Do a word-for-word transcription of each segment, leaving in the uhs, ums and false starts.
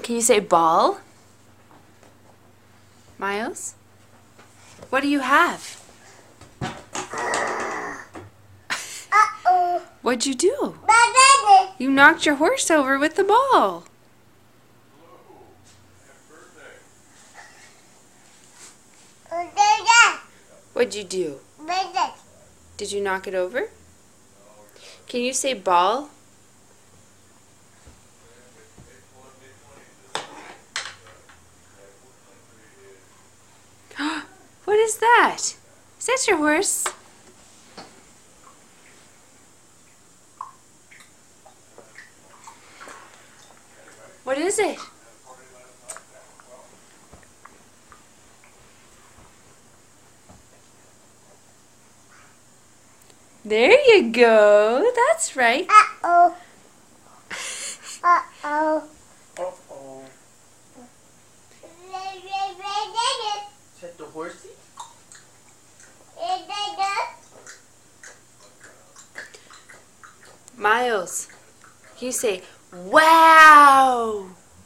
Can you say ball? Miles? What do you have? Uh-oh. What'd you do? Ba-ba-ba. You knocked your horse over with the ball. Ba-ba-ba. What'd you do? Ba-ba. Did you knock it over? Can you say ball? What is that? Is that your horse? What is it? There you go. That's right. Uh-oh. Uh-oh. Uh-oh. Ba-ba-ba-ba-ba. Is that the horsey? Ba-ba-ba. Miles, can you say, wow?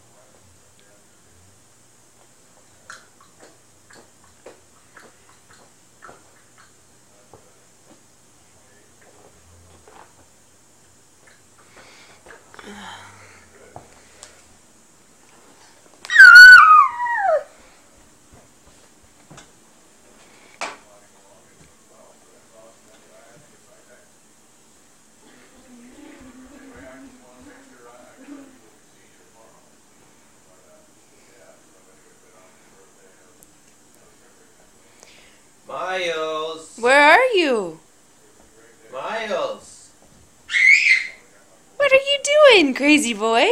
Miles! Where are you? Miles! What are you doing, crazy boy?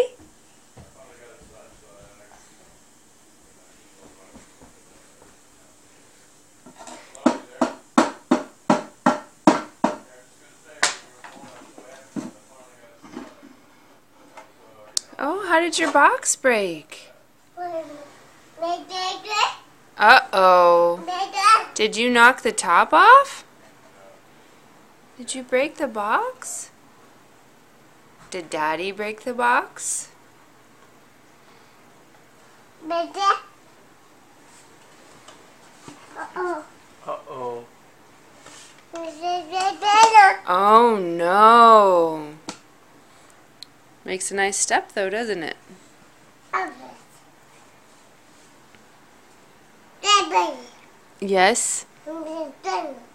Oh, how did your box break? Ba-ba-ba. Uh-oh. Ba-ba. Did you knock the top off? Did you break the box? Did Daddy break the box? Ba-ba. Uh-oh. Uh-oh. Ba-ba-ba-ba. Oh no. Makes a nice step though, doesn't it? Ba-ba. Yes. Ba-ba.